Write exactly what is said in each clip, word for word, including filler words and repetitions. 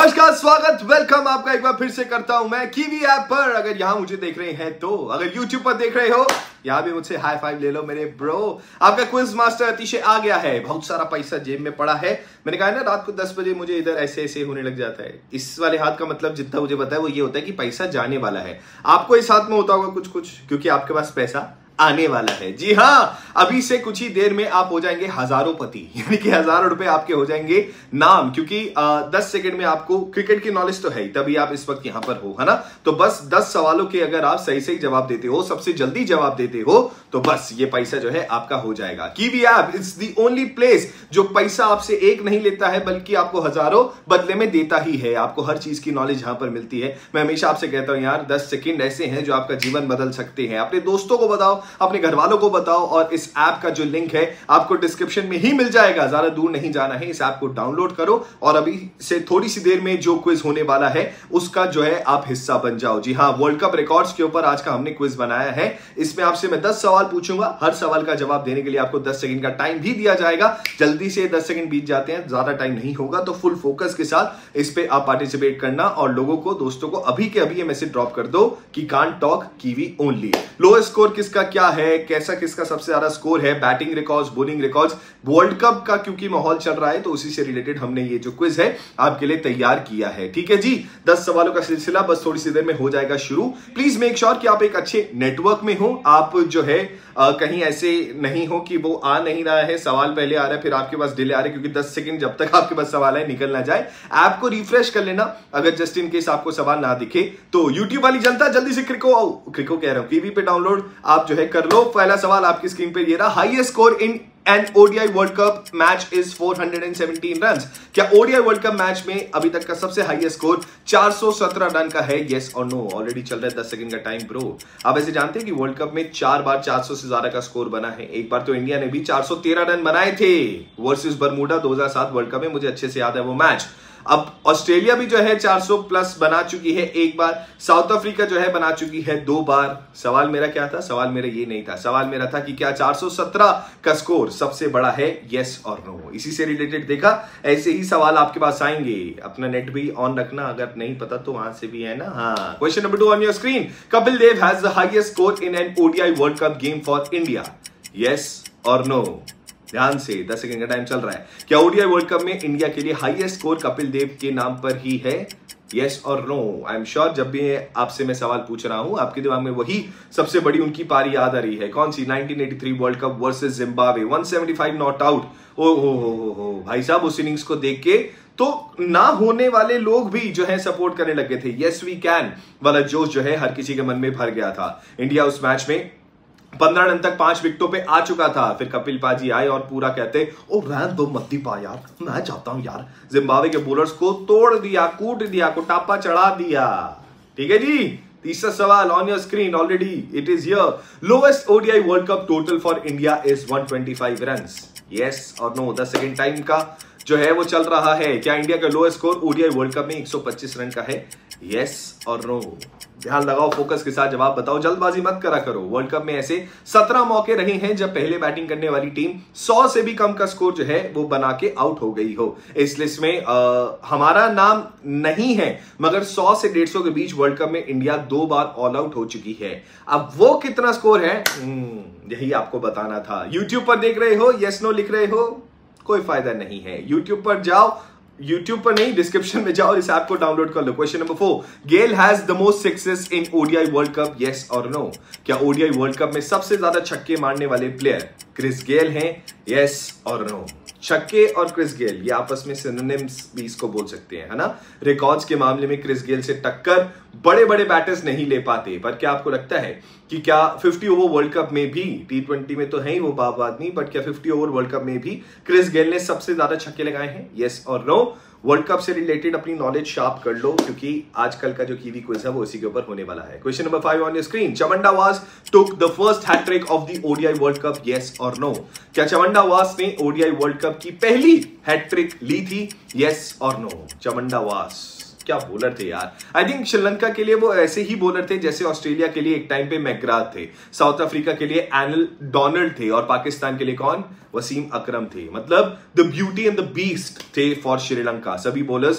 नमस्कार, स्वागत, वेलकम आपका एक बार फिर से करता हूं मैं कीवी ऐप पर। अगर यहां मुझे देख रहे हैं तो, अगर YouTube पर देख रहे हो यहां भी मुझसे हाई फाइव ले लो मेरे ब्रो। आपका क्विज मास्टर अतिशय आ गया है, बहुत सारा पैसा जेब में पड़ा है। मैंने कहा ना रात को दस बजे मुझे इधर ऐसे ऐसे होने लग जाता है। इस वाले हाथ का मतलब जितना मुझे पता है वो ये होता है कि पैसा जाने वाला है। आपको इस हाथ में होता होगा कुछ कुछ, क्योंकि आपके पास पैसा आने वाला है। जी हाँ, अभी से कुछ ही देर में आप हो जाएंगे हजारों पति, यानी कि हजारों रुपए आपके हो जाएंगे नाम, क्योंकि आ, दस सेकंड में आपको क्रिकेट की नॉलेज तो है ही, तभी आप इस वक्त यहां पर हो, है ना। तो बस दस सवालों के अगर आप सही सही जवाब देते हो, सबसे जल्दी जवाब देते हो, तो बस ये पैसा जो है आपका हो जाएगा। Kiwi app is the only place जो पैसा आपसे एक नहीं लेता है, बल्कि आपको हजारों बदले में देता ही है। आपको हर चीज की नॉलेज यहां पर मिलती है। मैं हमेशा आपसे कहता हूं यार, दस सेकंड ऐसे हैं जो आपका जीवन बदल सकते हैं। अपने दोस्तों को बताओ, अपने घर वालों को बताओ, और इस ऐप का जो लिंक है आपको डिस्क्रिप्शन में ही मिल जाएगा। ज्यादा दूर नहीं जाना है, इस ऐप को डाउनलोड करो और अभी से थोड़ी सी देर में जो क्विज होने वाला है उसका जो है आप हिस्सा बन जाओ। जी हां, वर्ल्ड कप रिकॉर्ड्स के ऊपर आज का हमने क्विज बनाया है। इसमें आपसे मैं दस सवाल पूछूंगा, हर सवाल का जवाब देने के लिए आपको दस सेकंड का टाइम भी दिया जाएगा। जल्दी से दस सेकंड बीत जाते हैं, ज्यादा टाइम नहीं होगा, तो फुल फोकस के साथ इस पे आप पार्टिसिपेट करना और लोगों को, दोस्तों को अभी के अभी ये मैसेज ड्रॉप कर दो कि कांट टॉक कीवी ओनली। लो स्कोर किसका क्या है, कैसा किसका सबसे ज्यादा स्कोर है, batting records, bowling records, world cup का क्योंकि माहौल चल रहा है तो उसी से रिलेटेड हमने ये जो क्विज है आपके लिए तैयार किया है। ठीक है जी, दस सवालों का सिलसिला बस थोड़ी सी देर में हो जाएगा शुरू। प्लीज मेक श्योर कि आप एक अच्छे नेटवर्क में हो। आप जो है आ, कहीं ऐसे नहीं हो कि वो आ नहीं रहा है, सवाल पहले आ रहा है फिर आपके पास डिले आ रहा है, क्योंकि दस सेकंड जब तक आपके पास सवाल है निकल ना जाए। ऐप को रिफ्रेश कर लेना अगर जस्ट इन केस आपको सवाल ना दिखे तो। यूट्यूब वाली जनता जल्दी से क्रिको आओ, क्रिको कह रहा हूं, कीवी पे डाउनलोड आप जो है कर लो। पहला सवाल आपकी स्क्रीन पे ये रहा, highest score in an ODI world cup match is four hundred seventeen run. क्या ओडीआई वर्ल्ड कप मैच में अभी तक का सबसे हाईएस्ट स्कोर चार सौ सत्रह रन का है? यस और नो। ऑलरेडी चल रहा है दस सेकंड का टाइम ब्रो। आप ऐसे जानते हैं कि वर्ल्ड कप में चार बार चार सौ से ज्यादा का स्कोर बना है। एक बार तो इंडिया ने भी चार सौ तेरह रन बनाए थे वर्सेस बरमूडा दो हज़ार सात वर्ल्ड कप में, मुझे अच्छे से याद है वो मैच। अब ऑस्ट्रेलिया भी जो है चार सौ प्लस बना चुकी है एक बार, साउथ अफ्रीका जो है बना चुकी है दो बार। सवाल मेरा क्या था? सवाल मेरा ये नहीं था, सवाल मेरा था कि क्या चार सौ सत्रह का स्कोर सबसे बड़ा है? यस और नो। इसी से रिलेटेड देखा, ऐसे ही सवाल आपके पास आएंगे। अपना नेट भी ऑन रखना, अगर नहीं पता तो वहां से भी है ना। हाँ, question number two on your screen, Kapil Dev has the highest score in an ODI world cup game for India. Yes और नो। ध्यान से, दस सेकंड का टाइम चल रहा है। क्या ओडीआई वर्ल्ड कप में इंडिया के लिए हाईएस्ट स्कोर कपिल देव के नाम पर ही है? यस और नो। आई एम श्योर जब भी आपसे मैं सवाल पूछ रहा हूं आपके दिमाग में वही सबसे बड़ी उनकी पारी याद आ रही है। कौन सी? Nineteen eighty three world cup versus Zimbabwe, एक सौ पचहत्तर नॉट आउट। ओ हो हो हो हो भाई साहब, उस इनिंग्स को देख के तो ना होने वाले लोग भी जो है सपोर्ट करने लगे थे। यस वी कैन वाला जोश जो है हर किसी के मन में भर गया था। इंडिया उस मैच में पंद्रह रन तक पांच विकेटों पे आ चुका था। फिर कपिल पाजी आए और पूरा कहते, ओ रहन दो मत पा यार, मैं चाहता हूं यार। जिम्बाब्वे के बॉलर्स को तोड़ दिया, कूट दिया, कुटापा चढ़ा दिया। ठीक है जी, तीसरा सवाल on your screen already it is here. Lowest ODI world cup total for India is one twenty five runs. Yes और नो। दस सेकंड टाइम का जो है वो चल रहा है। क्या इंडिया का lowest score ODI world cup में एक सौ पच्चीस रन का है? यस और नो। ध्यान लगाओ, फोकस के साथ जवाब बताओ, जल्दबाजी मत करा करो। वर्ल्ड कप में ऐसे सत्रह मौके रहे हैं जब पहले बैटिंग करने वाली टीम सौ से भी कम का स्कोर जो है वो बना के आउट हो गई हो। इस लिस्ट में आ, हमारा नाम नहीं है, मगर सौ से डेढ़ सौ के बीच वर्ल्ड कप में इंडिया दो बार ऑल आउट हो चुकी है। अब वो कितना स्कोर है यही आपको बताना था। यूट्यूब पर देख रहे हो, यस नो लिख रहे हो, कोई फायदा नहीं है। यूट्यूब पर जाओ, यूट्यूब पर नहीं डिस्क्रिप्शन में जाओ, इस ऐप को डाउनलोड कर लो। Question number four, Gayle has the most sixes in ODI world cup. Yes और नो। क्या ओडीआई वर्ल्ड कप में सबसे ज्यादा छक्के मारने वाले प्लेयर क्रिस गेल हैं? यस और नो। छक्के और क्रिस गेल ये आपस में सिनोनिम्स भी इसको बोल सकते हैं, है ना। रिकॉर्ड्स के मामले में क्रिस गेल से टक्कर बड़े बड़े बैटर्स नहीं ले पाते, पर क्या आपको लगता है कि क्या फिफ्टी ओवर वर्ल्ड कप में भी, टी ट्वेंटी में तो है ही वो बाप आदमी, बट क्या फिफ्टी ओवर वर्ल्ड कप में भी क्रिस गेल ने सबसे ज्यादा छक्के लगाए हैं? यस और नो। वर्ल्ड कप से रिलेटेड अपनी नॉलेज शार्प कर लो, क्योंकि आजकल का जो कीवी क्विज है वो इसी के ऊपर होने वाला है। Question number five on your screen, Chaminda Vaas took the first hattrick of the ODI world cup. Yes और नो। क्या चवंडा वास ने ओडीआई वर्ल्ड कप की पहली हैट्रिक ली थी? यस और नो। चवंडा वास क्या बॉलर थे यार। आई थिंक श्रीलंका के लिए वो ऐसे ही बॉलर थे जैसे ऑस्ट्रेलिया के लिए एक टाइम पे मैकग्राथ थे, साउथ अफ्रीका के लिए एनल डोनाल्ड थे, और पाकिस्तान के लिए कौन? वसीम अकरम थे। मतलब the beauty and the beast थे फॉर श्रीलंका। सभी बॉलर्स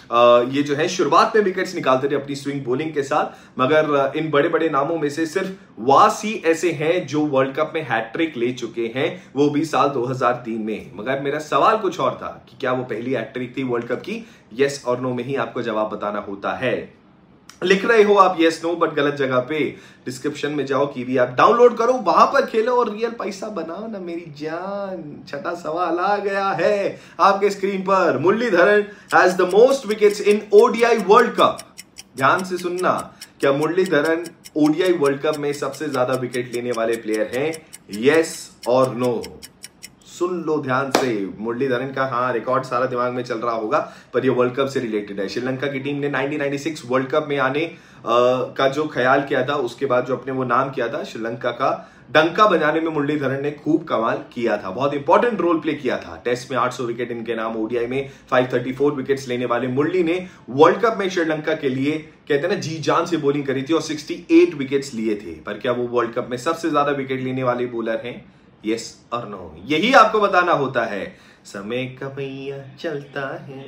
ये जो है शुरुआत में विकेट्स निकालते थे अपनी स्विंग बॉलिंग के साथ, मगर इन बड़े बड़े नामों में से सिर्फ वास ही ऐसे हैं जो वर्ल्ड कप में हैट्रिक ले चुके हैं, वो भी साल दो हज़ार तीन में। मगर मेरा सवाल कुछ और था कि क्या वो पहली हैट्रिक थी वर्ल्ड कप की? यस और नो में ही आपको जवाब बताना होता है। लिख रहे हो आप यस नो बट गलत जगह पे। डिस्क्रिप्शन में जाओ, कीवी ऐप डाउनलोड करो, वहां पर खेलो और रियल पैसा बनाओ ना मेरी जान। छठा सवाल आ गया है आपके स्क्रीन पर। Muralitharan has the most wickets in ODI world Cup. ध्यान से सुनना, क्या मुरलीधरन ओडीआई वर्ल्ड कप में सबसे ज्यादा विकेट लेने वाले प्लेयर हैं? यस और नो। सुन लो ध्यान से। मुरलीधरन का हाँ रिकॉर्ड सारा दिमाग में चल रहा होगा, पर ये वर्ल्ड कप से रिलेटेड है। श्रीलंका की टीम ने nineteen ninety six World cup में आने आ, का जो ख्याल किया था, उसके बाद जो अपने वो नाम किया था, श्रीलंका का डंका बजाने में मुरलीधरन ने खूब कमाल किया था, बहुत इंपॉर्टेंट रोल प्ले किया था। टेस्ट में आठ सौ विकेट इनके नाम, ओडीआई में पाँच सौ चौंतीस विकेट्स लेने वाले मुरली ने वर्ल्ड कप में श्रीलंका के लिए कहते हैं ना जी जान से बॉलिंग करी थी और अड़सठ विकेट्स लिए थे। पर क्या वो वर्ल्ड कप में सबसे ज्यादा विकेट लेने वाले बॉलर हैं? यस और नो, यही आपको बताना होता है। समय का भैया चलता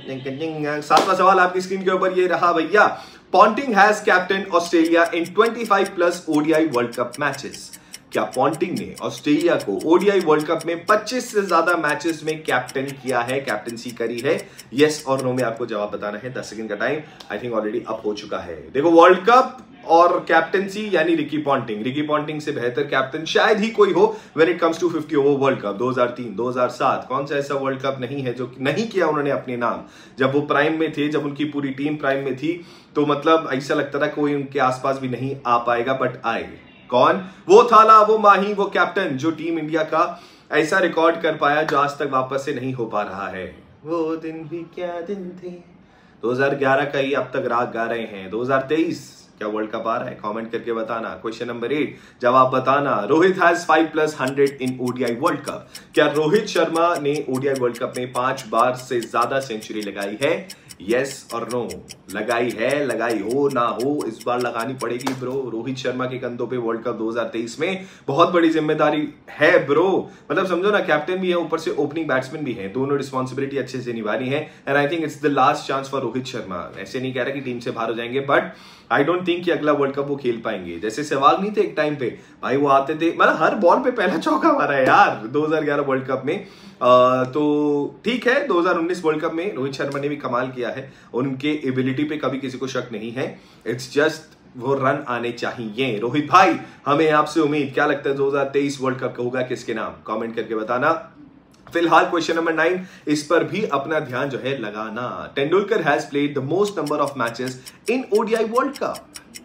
है। सातवां सवाल आपकी स्क्रीन के ऊपर ये रहा भैया। Ponting has captain Australia in पच्चीस plus ODI world Cup matches. क्या पॉन्टिंग ने ऑस्ट्रेलिया को ओडीआई वर्ल्ड कप में पच्चीस से ज्यादा मैचेस में कैप्टन किया है, कैप्टनसी करी है? यस और नो में आपको जवाब बताना है। दस सेकंड का time I think already up हो चुका है। देखो, वर्ल्ड कप और कैप्टनसी यानी रिकी पॉन्टिंग। रिकी पॉन्टिंग से बेहतर कैप्टन शायद ही कोई हो when it comes to fifty over World Cup. दो हज़ार तीन, दो हज़ार सात, कौन सा ऐसा वर्ल्ड कप नहीं है जो नहीं किया उन्होंने अपने नाम। जब वो प्राइम में थे, जब उनकी पूरी टीम प्राइम में थी, तो मतलब ऐसा लगता था कोई उनके आसपास भी नहीं आ पाएगा, बट आए। कौन? वो थाला, वो माही, वो कैप्टन जो टीम इंडिया का ऐसा रिकॉर्ड कर पाया जो आज तक वापस से नहीं हो पा रहा है। वो दिन भी क्या दिन थे। दो हज़ार ग्यारह का ही अब तक राग गा रहे हैं। दो हज़ार तेईस क्या वर्ल्ड कप आ रहा है? कमेंट करके बताना। क्वेश्चन नंबर एट, जवाब बताना। Rohit has five plus hundred in ODI world Cup. क्या रोहित शर्मा ने ओडीआई वर्ल्ड कप में पांच बार से ज्यादा सेंचुरी लगाई है? यस और नो। लगाई है, लगाई हो ना हो, इस बार लगानी पड़ेगी ब्रो। रोहित शर्मा के कंधों पे वर्ल्ड कप दो हज़ार तेईस में बहुत बड़ी जिम्मेदारी है ब्रो। मतलब समझो ना, कैप्टन भी है, ऊपर से ओपनिंग बैट्समैन भी है, दोनों रिस्पॉन्सिबिलिटी अच्छे से निभानी है। And I think it's the last chance for Rohit Sharma. ऐसे नहीं कह रहा कि टीम से बाहर हो जाएंगे, बट आई डोंट थिंक कि अगला वर्ल्ड कप वो खेल पाएंगे। जैसे सहवाग नहीं थे एक टाइम पे भाई, वो आते थे, मतलब हर बॉल पे पहला चौका मारा है यार दो हज़ार ग्यारह वर्ल्ड कप में। आ, तो ठीक है, दो हज़ार उन्नीस वर्ल्ड कप में रोहित शर्मा ने भी कमाल किया है, उनके एबिलिटी पे कभी किसी को शक नहीं है। इट्स जस्ट वो रन आने चाहिए। रोहित भाई, हमें आपसे उम्मीद, क्या लगता है दो हज़ार तेईस वर्ल्ड कप होगा किसके नाम? कमेंट करके बताना। फिलहाल क्वेश्चन नंबर नाइन, इस पर भी अपना ध्यान जो है लगाना। Tendulkar has played the most number of matches in ODI world Cup.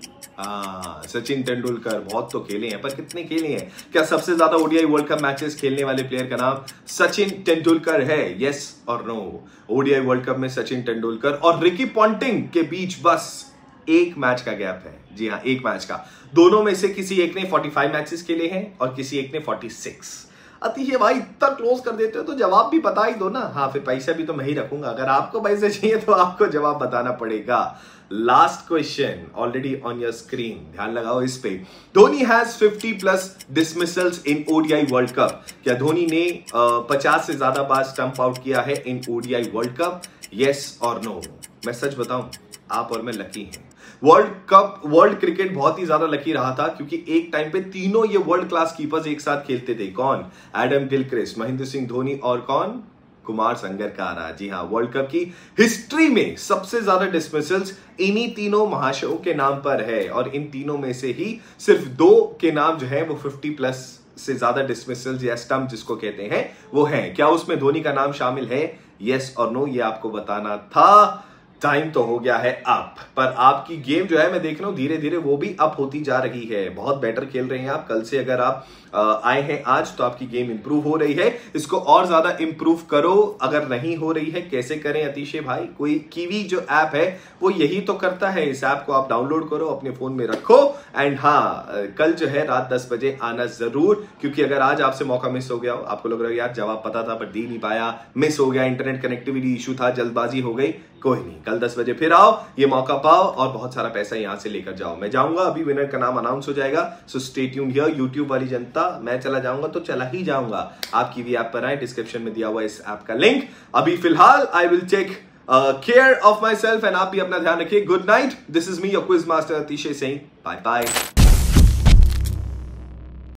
हाँ, सचिन तेंदुलकर बहुत तो खेले हैं, पर कितने खेले हैं? क्या सबसे ज्यादा ओडीआई वर्ल्ड कप मैचेस खेलने वाले प्लेयर का नाम सचिन तेंदुलकर है? यस और नो। ओडीआई वर्ल्ड कप में सचिन तेंदुलकर और रिकी पॉन्टिंग के बीच बस एक मैच का गैप है। जी हाँ, एक मैच का। दोनों में से किसी एक ने पैंतालीस मैचेस खेले हैं और किसी एक ने छियालीस। अतिश भाई, इतना क्लोज कर देते हो तो जवाब भी बता ही दो ना। हाँ, फिर पैसा भी तो मैं ही रखूंगा। अगर आपको पैसे चाहिए तो आपको जवाब बताना पड़ेगा। Last question already on your screen, ध्यान लगाओ इस पे। Dhoni has fifty plus dismissals in ODI world Cup. क्या धोनी ने पचास से ज्यादा बार स्टंप आउट किया है in ODI world cup? Yes और नो। मैं सच बताऊं, आप और मैं लकी हैं। वर्ल्ड कप, वर्ल्ड क्रिकेट बहुत ही ज्यादा लकी रहा था, क्योंकि एक टाइम पे तीनों ये वर्ल्ड क्लास कीपर्स एक साथ खेलते थे। कौन? एडम गिलक्रिस्ट, महेंद्र सिंह धोनी और कौन? कुमार संगकारा। जी हाँ, वर्ल्ड कप की हिस्ट्री में सबसे ज्यादा डिसमिसल्स इन्हीं तीनों महाशयों के नाम पर है, और इन तीनों में से ही सिर्फ दो के नाम जो है वो फिफ्टी प्लस से ज्यादा डिसमिसल्स या स्टंप जिसको कहते हैं वो है। क्या उसमें धोनी का नाम शामिल है? यस और नो, ये आपको बताना था। टाइम तो हो गया है अप, पर आपकी गेम जो है मैं देख रहा हूं धीरे धीरे वो भी अप होती जा रही है। बहुत बेटर खेल रहे हैं आप। कल से अगर आप आए हैं आज, तो आपकी गेम इंप्रूव हो रही है। इसको और ज्यादा इंप्रूव करो। अगर नहीं हो रही है, कैसे करें अतिशय भाई? कोई कीवी जो ऐप है वो यही तो करता है। इस ऐप को आप डाउनलोड करो, अपने फोन में रखो, एंड हाँ, कल जो है रात दस बजे आना जरूर, क्योंकि अगर आज आपसे मौका मिस हो गया हो, आपको लग रहा है यार जवाब पता था पर दे नहीं पाया, मिस हो गया, इंटरनेट कनेक्टिविटी इशू था, जल्दबाजी हो गई, कोई नहीं, कल दस बजे फिर आओ, ये मौका पाओ और बहुत सारा पैसा यहां से लेकर जाओ। मैं जाऊंगा, अभी विनर का नाम अनाउंस हो जाएगा, so stay tuned here. YouTube वाली जनता, मैं चला जाऊंगा तो चला ही जाऊंगा। आप कीवी ऐप पर आए, डिस्क्रिप्शन में दिया हुआ इस ऐप का लिंक। अभी फिलहाल I will check care of myself and आप भी अपना ध्यान रखिए। Good night, this is me your quiz master Atishay Singh, bye bye.